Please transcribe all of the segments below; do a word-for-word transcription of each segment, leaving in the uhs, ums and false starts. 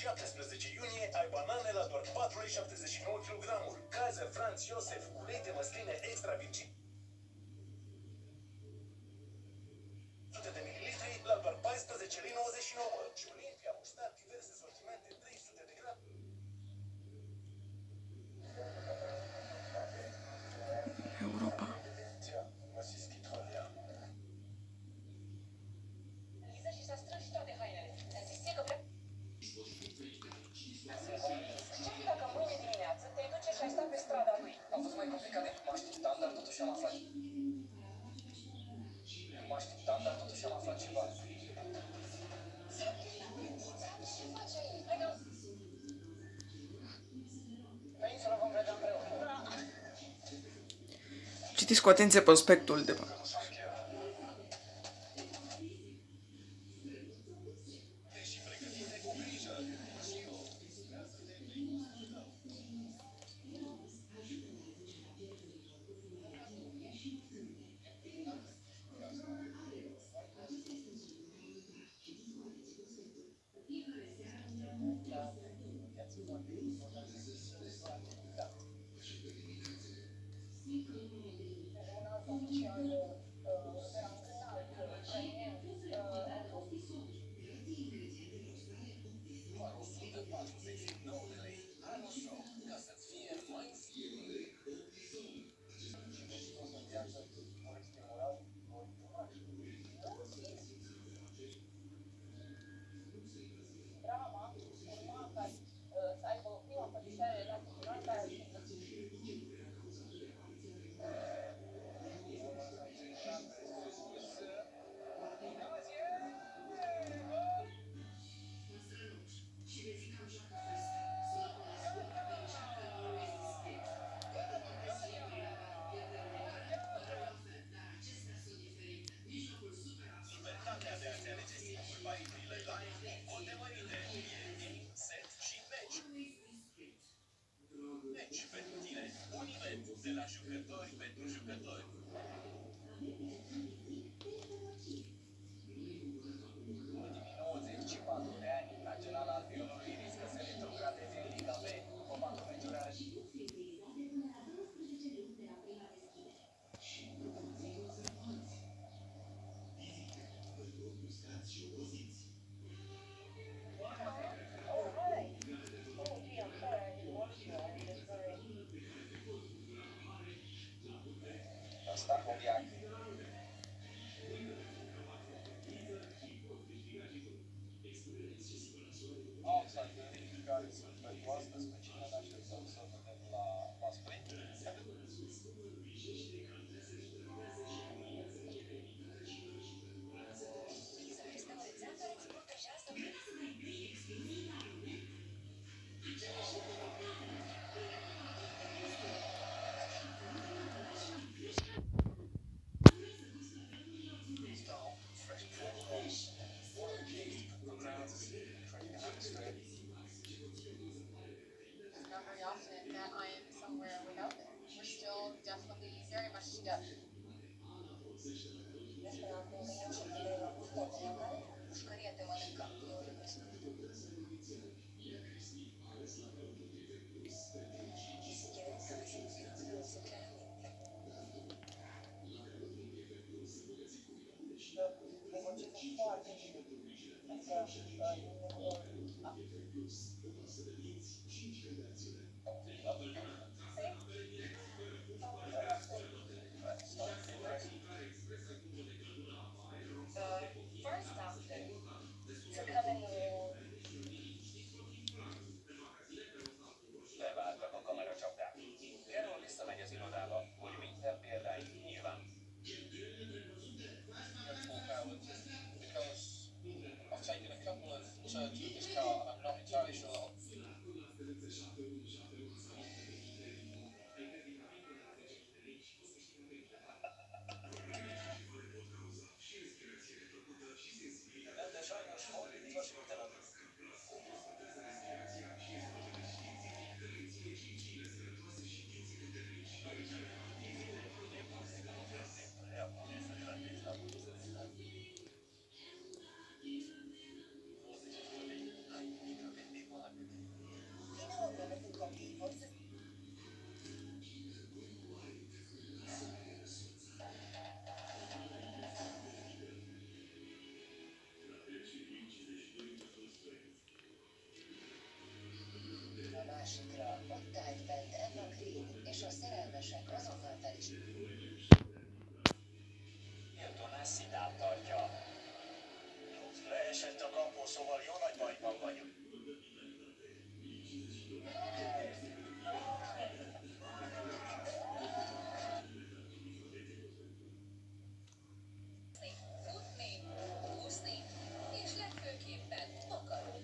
șaptesprezece iunie ai banane la doar patru lei șaptezeci și nouă kilogramul. Cază Franz Josef, ulei de măsline extra virgin o sută de mililitri la doar paisprezece lei nouăzeci și nouă. Și Olimpia Mustat diverse sortimente trei sute de grame. Europa. Liza și s-a strâns și toate hainele. Ți-a zis ție că vrea... Știi dacă mâine dimineață te-ai duce și ai stat pe strada lui? A fost mai complicat decât mă așteptam, dar totuși am aflat. Mă așteptam, dar totuși am aflat ceva. Aici să vom vedea împreună. Citiți cu atenție prospectul de fapt. De la jucători pentru jucători. În ultimii nouăzeci și patru de ani, Naționala Albiolului riscă să retrogradeze în Liga B după patru meciuri ale Stachowiak. Observării care sunt pentru astăzi, pe cine ne așteptăm să vedem la, la sprint. Pușcăria te mănâncă. és a szerelmesek azonnal fel is. Hilton ezt szidát tartja. Leesett a kampó, szóval jó nagy bajban vagyunk. Futni, úszni, és legfőképpen akarni.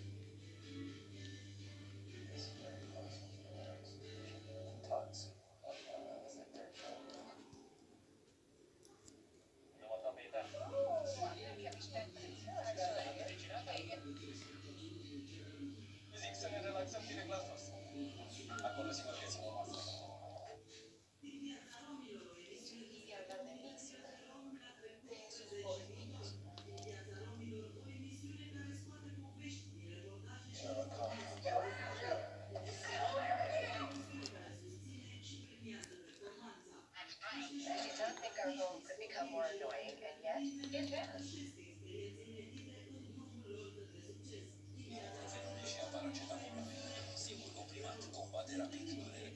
Nyomod a Péter. Nekem is tetszett. Mit csináltál? Fizix en relaxăm direct la sus. Acolo sigur că e o masă. Did not think our home could become more annoying, and yet it has. Și paracetamol. Sigur, comprimat, combate rapid durere.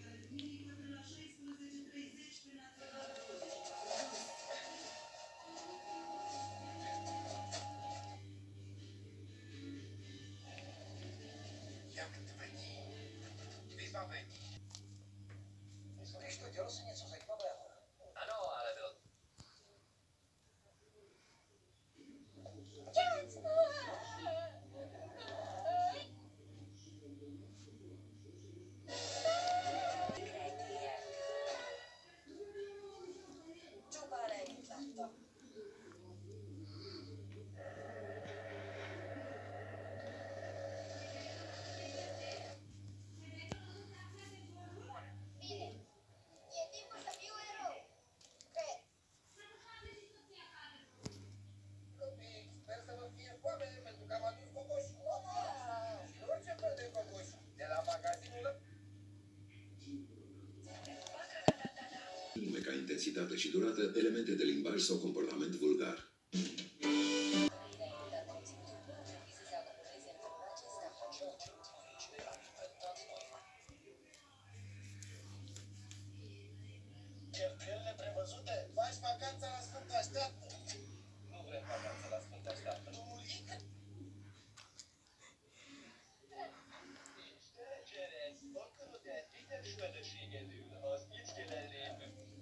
Jak dni. Wybawek. Wiesz, to dzielą się nieco zajímavého. Ano, ale bylo... Csupán ennyit láttam. Miren, y el tipo salió héroe. ¿Qué? Copii, sper să vă fie foame, pentru că am adus cocoși. Și orice fel de cocoși. De la magazinul ăla. Nume ca intensitate și durată, elemente de limbaj sau comportament vulgar. Cheltuielile prevăzute? Faci vacanța la Sfânta Așteaptă. Nu vrem vacanța la Sfânta Așteaptă. Mulică? Kereszt, akarod egy titek feleségedül, az itt kell lépni.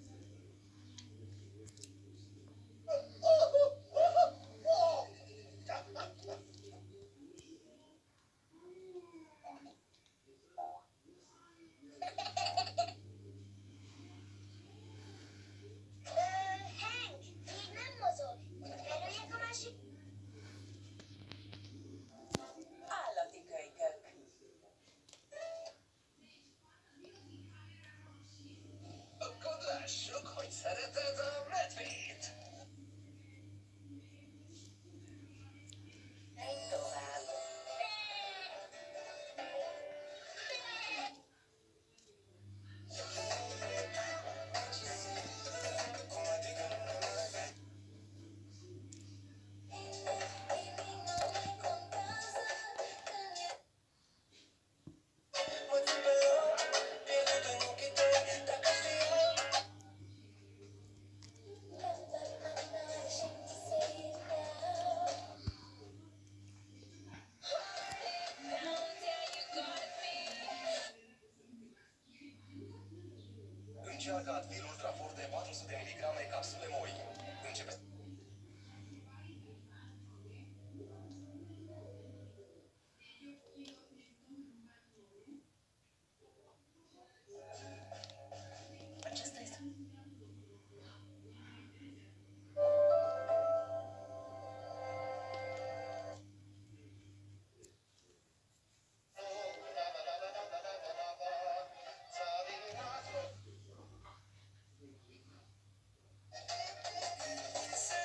Hank, így nem mozog. Előjek a másik. Állati kölykök. Akkor lássuk, hogy szereted a medvét. Menj tovább. Încearcă Advil Ultra Forte patru sute de miligrame capsule moi. Începe... Aceasta este. Să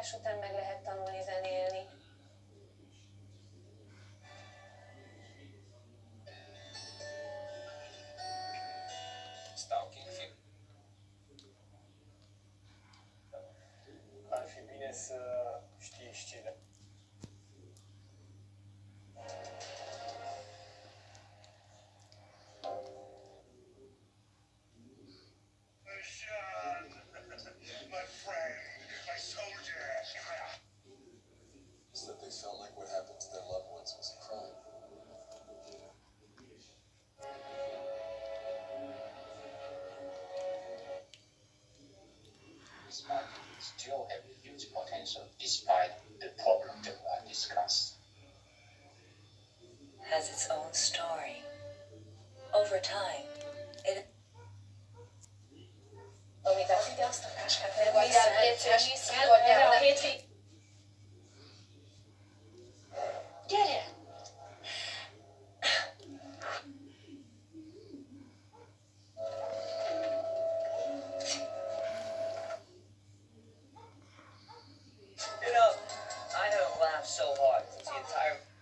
tanulás után meg lehet tanulni zenélni. Stalking film. Ar fi bine să știi știrile. My friend, my soldier. Is that they felt like what happened to their loved ones was a crime. This market still have a huge potential despite the problem that I discussed. Has its own story. Over time, it Amit elvide azt a táskát, mert Vagy vissza, el hétvég, vissza, vissza, erre a gyere. hétvég. Gyere! You know, I haven't laughed so hard since the entire